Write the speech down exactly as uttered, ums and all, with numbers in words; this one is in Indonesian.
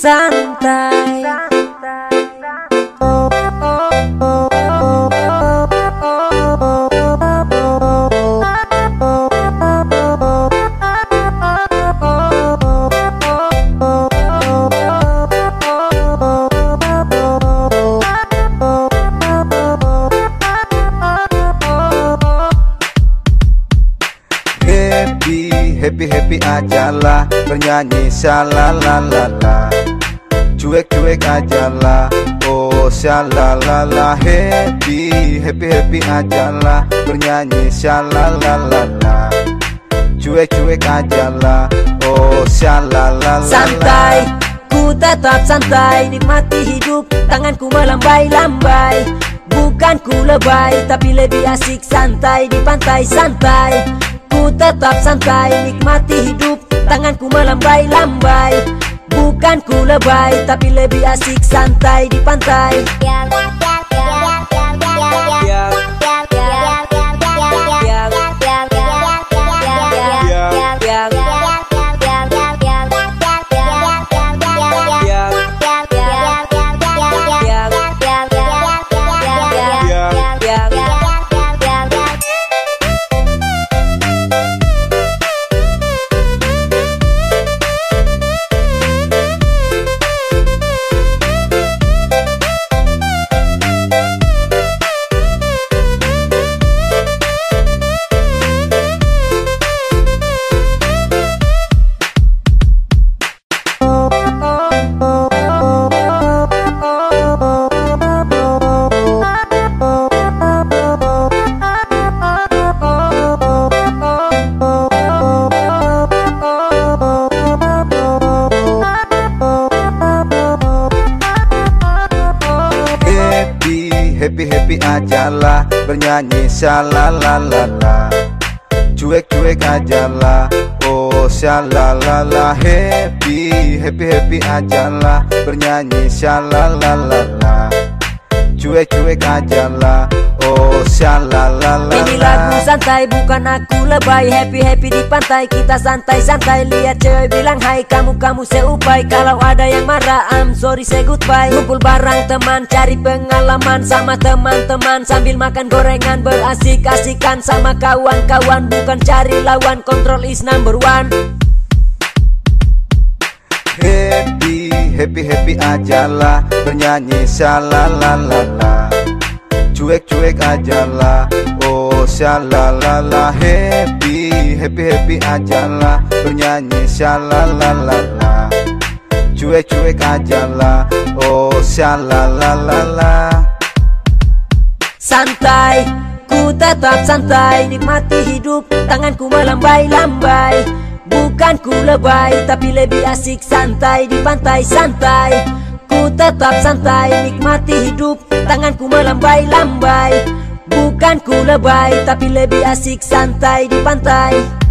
santai. Happy happy ajalah, bernyanyi shalalalala. Cuek cuek ajalah, oh shalalala. Happy happy happy ajalah, bernyanyi shalalalala. Cuek cuek ajalah, oh shalalala. Santai, ku tetap santai, nikmati hidup, tanganku melambai-lambai. Bukan ku lebay, tapi lebih asik santai di pantai santai. Ku tetap santai, nikmati hidup, tanganku melambai-lambai. Bukan ku lebay, tapi lebih asik santai di pantai. Happy happy ajalah, bernyanyi shalalalala. Cuek cuek ajalah, oh shalalala. Happy happy happy ajalah, bernyanyi shalalalala. Cuek cuek ajalah, oh shalalala. Ini lagu santai, bukan aku lebay. Happy happy di pantai, kita santai santai. Lihat cewek bilang hai, kamu kamu seupai. Kalau ada yang marah, I'm sorry say goodbye. Kumpul bareng teman, cari pengalaman sama teman-teman, sambil makan gorengan, berasik-asikan sama kawan-kawan. Bukan cari lawan, control is number one. Happy happy happy ajalah, bernyanyi shalalalala. Cuek cuek ajalah, oh shalalala. Happy happy happy ajalah, bernyanyi shalalalala. Cuek cuek ajalah, oh shalalala. Santai, ku tetap santai, nikmati hidup, tanganku melambai-lambai. Bukan ku lebay, tapi lebih asik santai di pantai santai. Ku tetap santai, nikmati hidup, tanganku melambai-lambai. Bukan ku lebay, tapi lebih asik santai di pantai.